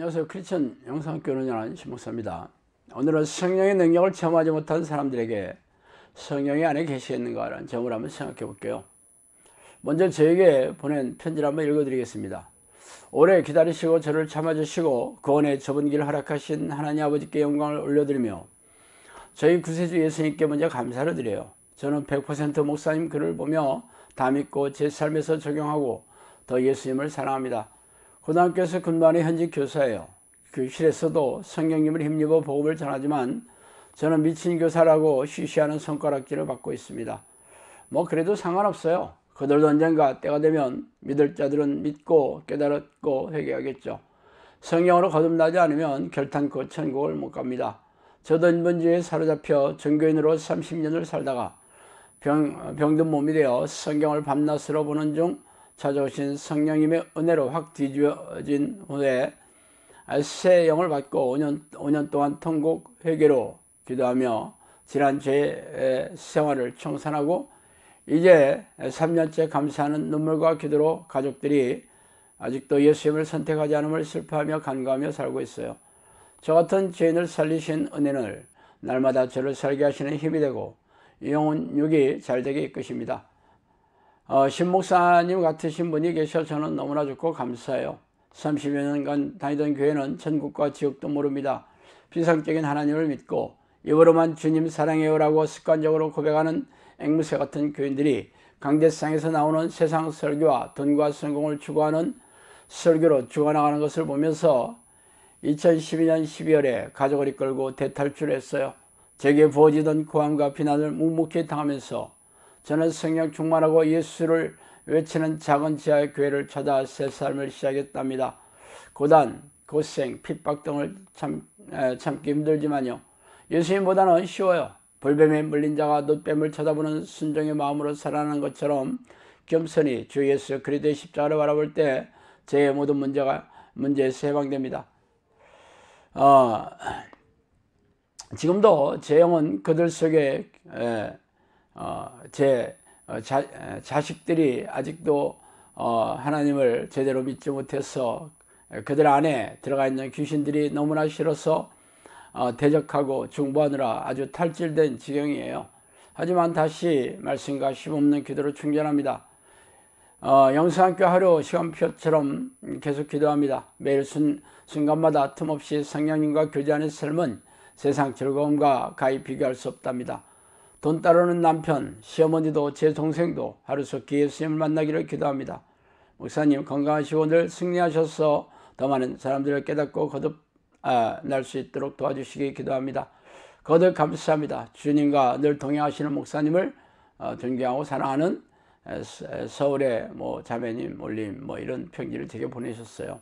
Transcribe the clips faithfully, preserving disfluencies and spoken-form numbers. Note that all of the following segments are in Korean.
안녕하세요. 크리스천 영상교회 운영하는 신목사입니다. 오늘은 성령의 능력을 체험하지 못한 사람들에게 성령이 안에 계시겠는가라는 점을 한번 생각해 볼게요. 먼저 저에게 보낸 편지를 한번 읽어드리겠습니다. 오래 기다리시고 저를 참아주시고 구원의 좁은 길을 허락하신 하나님 아버지께 영광을 올려드리며 저희 구세주 예수님께 먼저 감사를 드려요. 저는 백 퍼센트 목사님 글을 보며 다 믿고 제 삶에서 적용하고 더 예수님을 사랑합니다. 고등학교에서 근무하는 현직 교사예요. 교실에서도 성령님을 힘입어 복음을 전하지만 저는 미친 교사라고 쉬쉬하는 손가락질을 받고 있습니다. 뭐 그래도 상관없어요. 그들도 언젠가 때가 되면 믿을 자들은 믿고 깨달았고 회개하겠죠. 성령으로 거듭나지 않으면 결탄코 천국을 못 갑니다. 저도 인본주의에 사로잡혀 종교인으로 삼십 년을 살다가 병, 병든 몸이 되어 성경을 밤낮으로 보는 중 찾아오신 성령님의 은혜로 확 뒤집어진 후에 새 영을 받고 오 년, 오 년 동안 통곡 회개로 기도하며 지난 죄의 생활을 청산하고 이제 삼 년째 감사하는 눈물과 기도로 가족들이 아직도 예수님을 선택하지 않음을 슬퍼하며 간과하며 살고 있어요. 저 같은 죄인을 살리신 은혜는 날마다 저를 살게 하시는 힘이 되고 영혼 육이 잘되게 이끄십니다. 어, 신목사님 같으신 분이 계셔 저는 너무나 좋고 감사해요. 삼십여 년간 다니던 교회는 천국과 지옥도 모릅니다. 비상적인 하나님을 믿고 입으로만 주님 사랑해요라고 습관적으로 고백하는 앵무새 같은 교인들이 강대상에서 나오는 세상 설교와 돈과 성공을 추구하는 설교로 죽어나가는 것을 보면서 이천십이 년 십이월에 가족을 이끌고 대탈출했어요. 제게 부어지던 고함과 비난을 묵묵히 당하면서 저는 성령 충만하고 예수를 외치는 작은 지하의 교회를 찾아 새 삶을 시작했답니다. 고단, 고생, 핍박 등을 참, 에, 참기 힘들지만요. 예수님보다는 쉬워요. 불뱀에 물린 자가 놋뱀을 쳐다보는 순종의 마음으로 살아가는 것처럼 겸손히 주 예수 그리스도의 십자가를 바라볼 때 제 모든 문제가 문제에서 해방됩니다. 어, 지금도 제 영은 그들 속에 에, 어, 제 자, 자식들이 아직도 어, 하나님을 제대로 믿지 못해서 그들 안에 들어가 있는 귀신들이 너무나 싫어서 어, 대적하고 중보하느라 아주 탈질된 지경이에요. 하지만 다시 말씀과 힘없는 기도로 충전합니다. 어, 영상학교 하루 시간표처럼 계속 기도합니다. 매일 순, 순간마다 틈없이 성령님과 교제하는 삶은 세상 즐거움과 가히 비교할 수 없답니다. 돈 따르는 남편, 시어머니도 제 동생도 하루속히 예수님을 만나기를 기도합니다. 목사님 건강하시고 늘 승리하셔서 더 많은 사람들을 깨닫고 거듭 아, 날 수 있도록 도와주시기 기도합니다. 거듭 감사합니다. 주님과 늘 동행하시는 목사님을 어, 존경하고 사랑하는 에, 서울의 뭐 자매님, 올림 뭐 이런 편지를 제게 보내셨어요.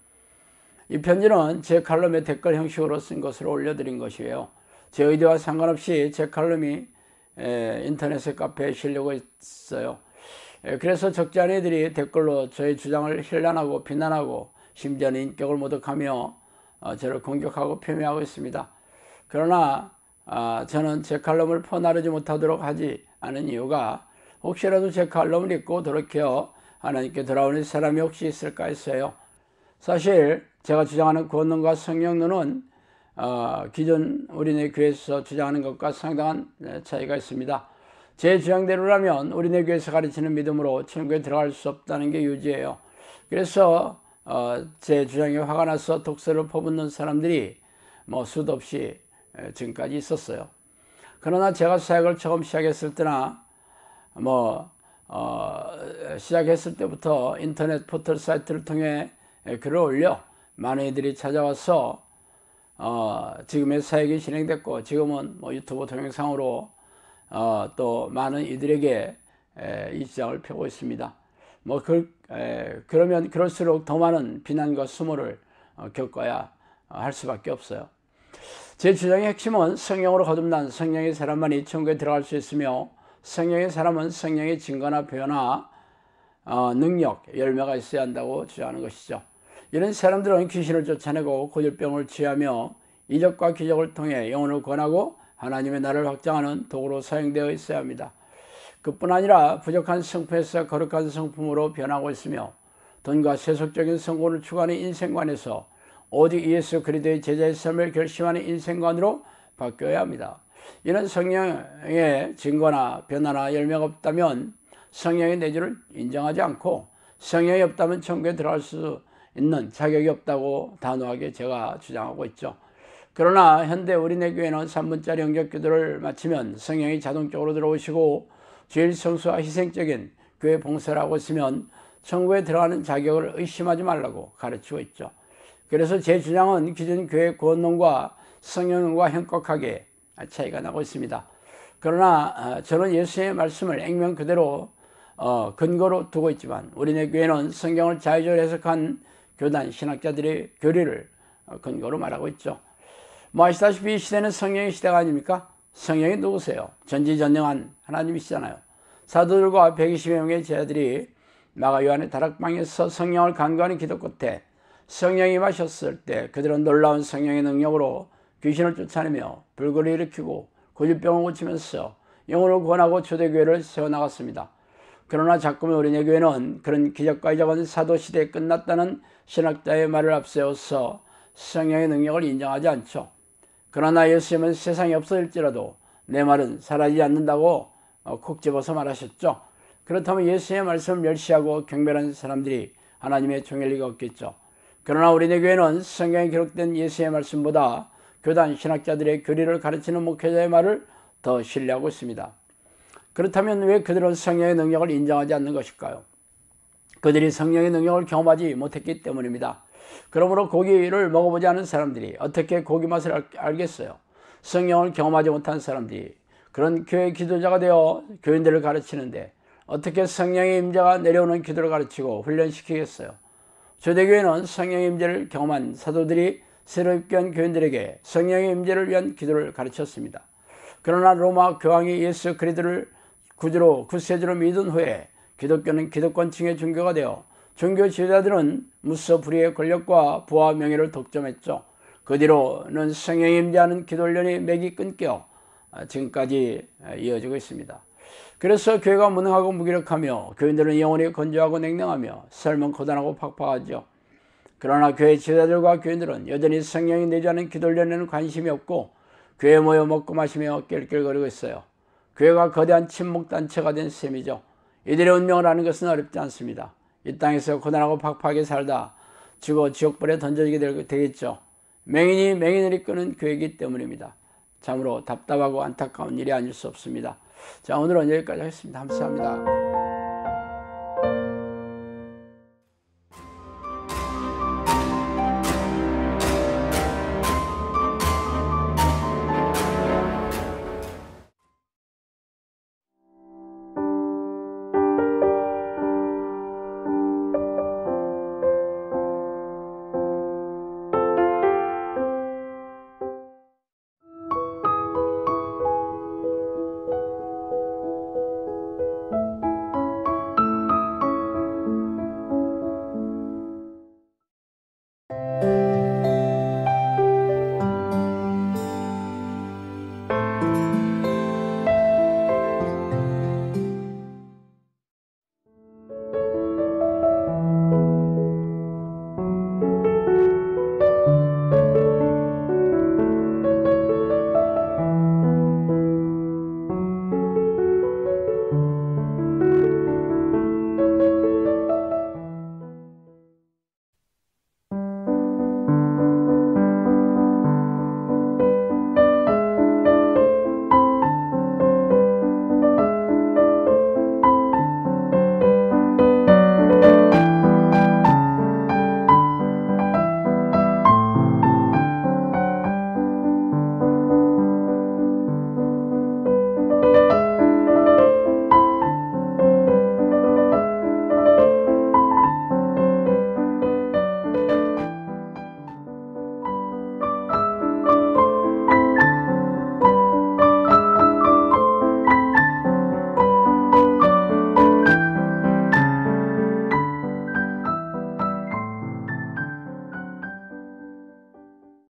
이 편지는 제 칼럼의 댓글 형식으로 쓴 것으로 올려드린 것이에요. 제 의도와 상관없이 제 칼럼이 에, 인터넷의 카페에 실려고 있어요. 에, 그래서 적지 않은 이들이 댓글로 저의 주장을 힐난하고 비난하고 심지어는 인격을 모독하며 어, 저를 공격하고 폄훼하고 있습니다. 그러나 어, 저는 제 칼럼을 퍼나르지 못하도록 하지 않은 이유가 혹시라도 제 칼럼을 읽고 돌이켜 하나님께 돌아오는 사람이 혹시 있을까 했어요. 사실 제가 주장하는 권능과 성령론은 어, 기존 우리네 교회에서 주장하는 것과 상당한 차이가 있습니다. 제 주장대로라면 우리네 교회에서 가르치는 믿음으로 천국에 들어갈 수 없다는 게 유지예요. 그래서 어, 제 주장에 화가 나서 독서를 퍼붓는 사람들이 뭐 수도 없이 지금까지 있었어요. 그러나 제가 사역을 처음 시작했을 때나 뭐 어, 시작했을 때부터 인터넷 포털 사이트를 통해 글을 올려 많은 이들이 찾아와서 어, 지금의 사역이 진행됐고 지금은 뭐 유튜브 동영상으로 어, 또 많은 이들에게 에, 이 주장을 펴고 있습니다. 뭐 그, 에, 그러면 그럴수록 더 많은 비난과 수모를 어, 겪어야 어, 할 수밖에 없어요. 제 주장의 핵심은 성령으로 거듭난 성령의 사람만이 천국에 들어갈 수 있으며 성령의 사람은 성령의 증거나 표현이나 어, 능력, 열매가 있어야 한다고 주장하는 것이죠. 이런 사람들은 귀신을 쫓아내고 고질병을 치유하며 이적과 기적을 통해 영혼을 권하고 하나님의 나라를 확장하는 도구로 사용되어 있어야 합니다. 그뿐 아니라 부족한 성품에서 거룩한 성품으로 변하고 있으며 돈과 세속적인 성공을 추구하는 인생관에서 오직 예수 그리스도의 제자의 삶을 결심하는 인생관으로 바뀌어야 합니다. 이런 성령의 증거나 변화나 열매가 없다면 성령의 내주를 인정하지 않고 성령이 없다면 천국에 들어갈 수 있는 자격이 없다고 단호하게 제가 주장하고 있죠. 그러나 현대 우리네 교회는 삼 분짜리 영접 기도를 마치면 성령이 자동적으로 들어오시고 주일 성수와 희생적인 교회 봉사를 하고 있으면 천국에 들어가는 자격을 의심하지 말라고 가르치고 있죠. 그래서 제 주장은 기존 교회 구원론과 성령론과 현격하게 차이가 나고 있습니다. 그러나 저는 예수의 말씀을 액면 그대로 어, 근거로 두고 있지만 우리네 교회는 성경을 자유적으로 해석한 교단 신학자들의 교리를 근거로 말하고 있죠. 뭐 아시다시피 이 시대는 성령의 시대가 아닙니까? 성령이 누구세요? 전지전능한 하나님이시잖아요. 사도들과 백이십여 명의 제자들이 마가 요한의 다락방에서 성령을 간구하는 기도 끝에 성령이 임하셨을 때 그들은 놀라운 성령의 능력으로 귀신을 쫓아내며 불굴을 일으키고 고질병을 고치면서 영혼을 구원하고 초대교회를 세워나갔습니다. 그러나 자꾸만 우리네 교회는 그런 기적과 이적은 사도시대에 끝났다는 신학자의 말을 앞세워서 성령의 능력을 인정하지 않죠. 그러나 예수님은 세상이 없어질지라도 내 말은 사라지지 않는다고 콕 집어서 말하셨죠. 그렇다면 예수의 말씀을 멸시하고 경멸한 사람들이 하나님의 종일 리가 없겠죠. 그러나 우리네 교회는 성경에 기록된 예수의 말씀보다 교단 신학자들의 교리를 가르치는 목회자의 말을 더 신뢰하고 있습니다. 그렇다면 왜 그들은 성령의 능력을 인정하지 않는 것일까요? 그들이 성령의 능력을 경험하지 못했기 때문입니다. 그러므로 고기를 먹어보지 않은 사람들이 어떻게 고기 맛을 알겠어요? 성령을 경험하지 못한 사람들이 그런 교회 기도자가 되어 교인들을 가르치는데 어떻게 성령의 임재가 내려오는 기도를 가르치고 훈련시키겠어요? 초대교회는 성령의 임재를 경험한 사도들이 새로 입교한 교인들에게 성령의 임재를 위한 기도를 가르쳤습니다. 그러나 로마 교황이 예수 그리스도를 구주로 구세주로 믿은 후에 기독교는 기득권층의 종교가 되어 종교 지도자들은 무서 불의의 권력과 부와 명예를 독점했죠. 그 뒤로는 성령이 임재하는 기도 훈련이 맥이 끊겨 지금까지 이어지고 있습니다. 그래서 교회가 무능하고 무기력하며 교인들은 영혼이 건조하고 냉랭하며 삶은 고단하고 팍팍하죠. 그러나 교회 지도자들과 교인들은 여전히 성령이 내주하는 기도 훈련에는 관심이 없고 교회에 모여 먹고 마시며 낄낄거리고 있어요. 교회가 거대한 침묵단체가 된 셈이죠. 이들의 운명을 아는 것은 어렵지 않습니다. 이 땅에서 고단하고 팍팍하게 살다 죽어 지옥불에 던져지게 되겠죠. 맹인이 맹인을 이끄는 교회이기 때문입니다. 참으로 답답하고 안타까운 일이 아닐 수 없습니다. 자, 오늘은 여기까지 하겠습니다. 감사합니다.